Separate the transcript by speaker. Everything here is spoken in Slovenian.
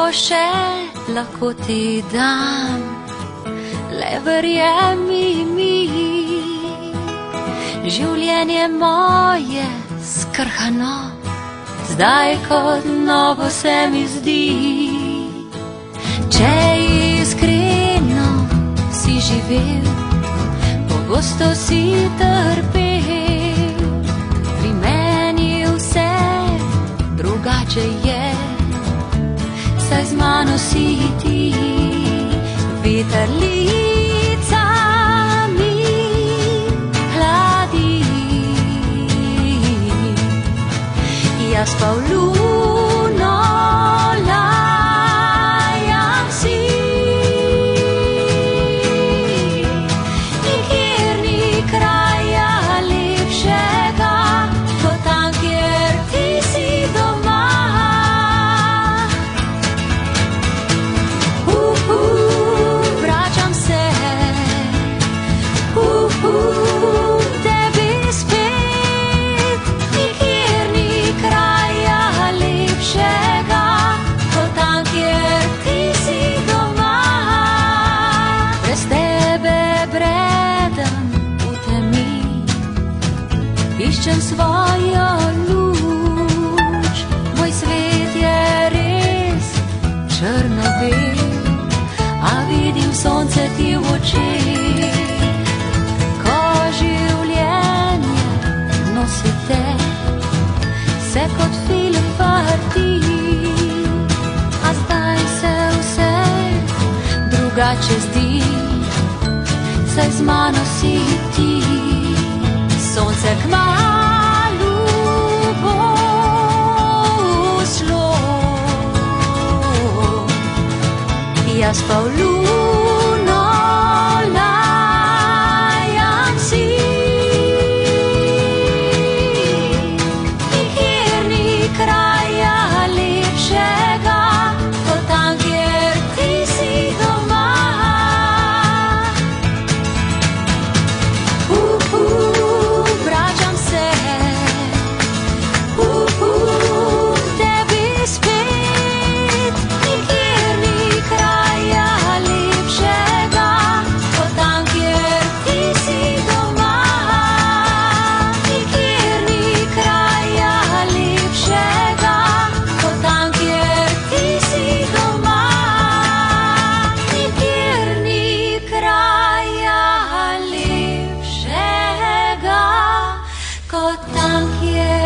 Speaker 1: še lahko ti dam, le verjemi mi. Življenje moje skrhano, zdaj kot novo se mi zdi. Če iskreno si živel, pogosto si trpel, pri meni vse drugače je, saj z mano si ti. Vetrlica mi hladi, jaz pa v luno lajam si. Nikjer ni kraja lepšega kot tam, kjer ti si doma. Vračam se tebi spet. Nikjer ni kraja lepšega kot tam, kjer ti si doma. Brez tebe bredem v temi, iščem svojo luč. Moj svet je res črno-bel, a vidim sonce ti v očeh. Ko življenje nosi te, se kot film vrti, a zdaj se vse drugače zdi, saj z mano si ti. Sonce kmalu bo vzšlo, jaz pa v luno lajam si. Nikjer ni kraja lepšega kot tam, kjer ti si doma. Vračam se tebi spet. Nikjer ni kraja lepšega kot tam, kjer ti si doma. Nikjer ni kraja lepšega kot tam, kjer ti si doma. Nikjer ni kraja lepšega kot tam, kjer